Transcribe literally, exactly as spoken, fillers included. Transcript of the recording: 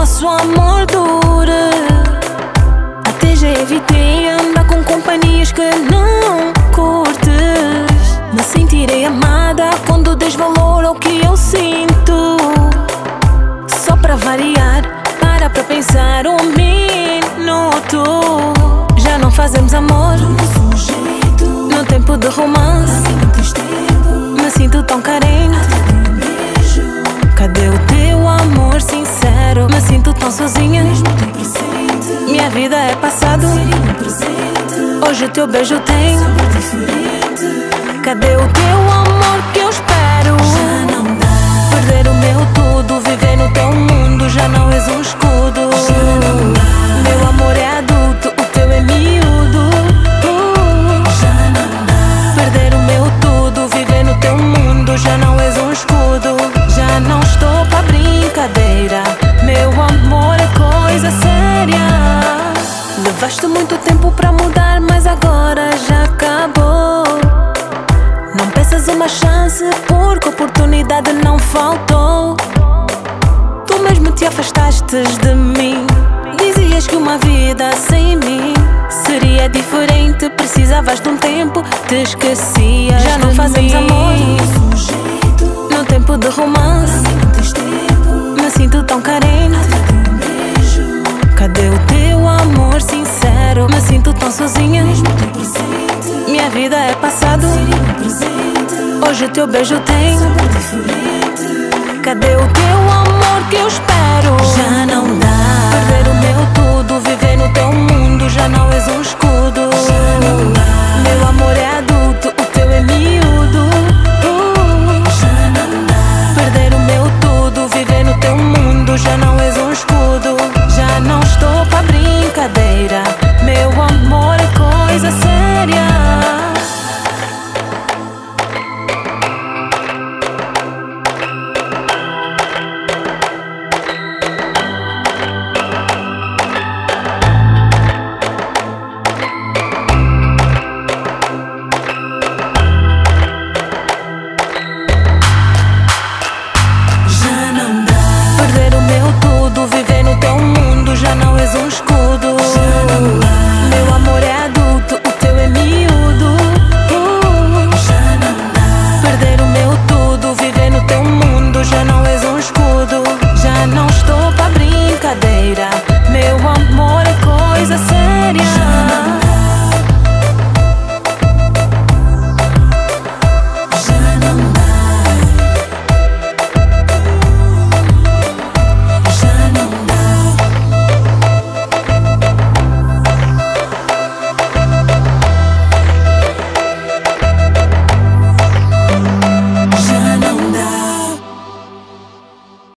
nosso amor dure. Até já evitei andar com companhias que não curtes. Me sentirei amada quando des valor ao que eu sinto. Só pra variar, para pra pensar um minuto. Já não fazemos amor no tempo de romance. Me sinto tão carente. Cadê o teu amor sincero? Me sinto tão sozinha. Minha vida é passado. Hoje o teu beijo tem. Cadê o teu amor que eu espero? Já não dá. Perder o meu tudo, viver no teu mundo. Já não és um escudo. Já não dá. Meu amor é adulto, o teu é miúdo. Já não dá. Perder o meu tudo, viver no teu mundo. Já não és um escudo. Já não estou pra brincadeira. Meu amor é coisa séria. Levaste muito tempo pra mudar, mas agora já acabou. Não peças uma chance, porque oportunidade não faltou. Tu mesmo te afastaste de mim. Dizias que uma vida sem mim seria diferente. Precisavas de um tempo, te esquecias. Já não fazemos amor no tempo de romance. Me sinto tão carente. Cadê o teu amor sincero? Me sinto tão sozinha. Minha vida é passado. Hoje o teu beijo tem. Cadê o teu amor que eu espero? Já não dá. Perder o meu tudo, viver no teu mundo. Já não és um escudo. Já não dá. Meu amor é adulto, o teu é miúdo. Já não dá. Perder o meu tudo, viver no teu mundo. Já não és um escudo. Já não estou pra brincadeira. Meu amor é coisa séria. Já não dá. Perder o meu tudo, viver no teu mundo. Já não és um escudo. Já não dá. Meu amor é adulto, o teu é miúdo. Já não dá. Perder o meu tudo, viver no teu mundo. Já não és um escudo. Já não estou pra brincadeira. Meu amor é coisa séria.